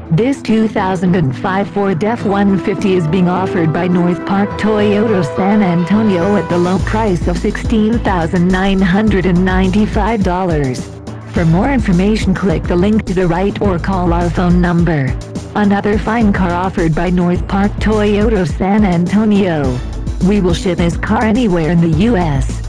This 2005 Ford F-150 is being offered by North Park Toyota San Antonio at the low price of $16,995. For more information, click the link to the right or call our phone number. Another fine car offered by North Park Toyota San Antonio. We will ship this car anywhere in the U.S.